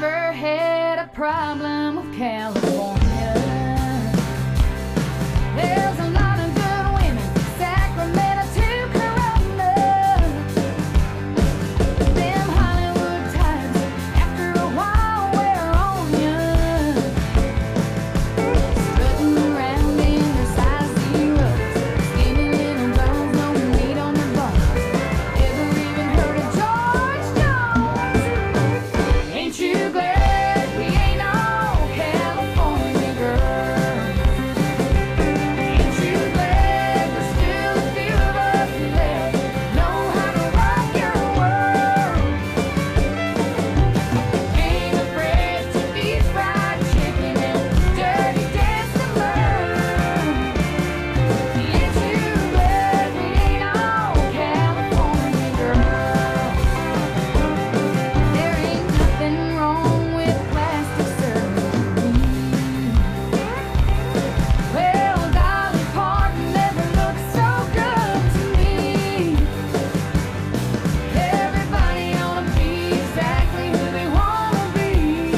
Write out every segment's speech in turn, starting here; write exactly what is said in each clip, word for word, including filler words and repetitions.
never had a problem with California. There's a lot of good women, Sacramento to Corona. Them Hollywood types, after a while, wear on ya. Strutting around in their size zeros, skinny little girls, no meat on their bones. Ever even heard of George Jones? Ain't you glad we ain't all California girls? Ain't you glad there's still a few of us left know how to rock your world? Ain't afraid to eat fried chicken and dirty dancing birds. Ain't you glad we ain't all California girls? There ain't nothing wrong with plastic surgery. Well, Dolly Parton never looked so good to me. Everybody ought to be exactly who they want to be.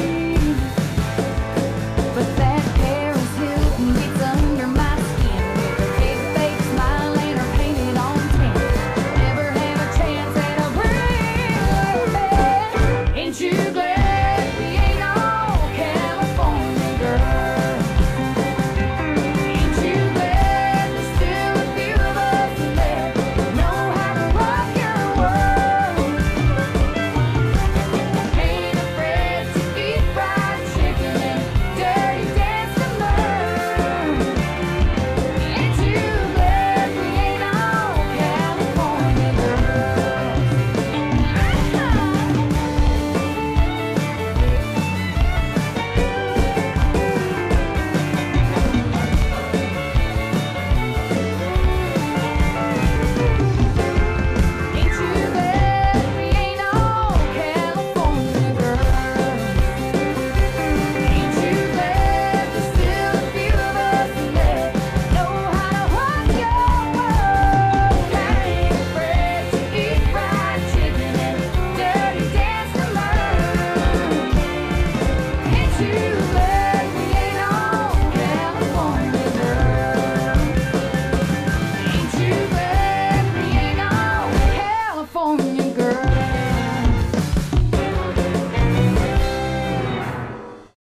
But that Paris Hilton gets under my skin with her big fake smile and her painted on tin. Never have a chance at a real man. Ain't you glad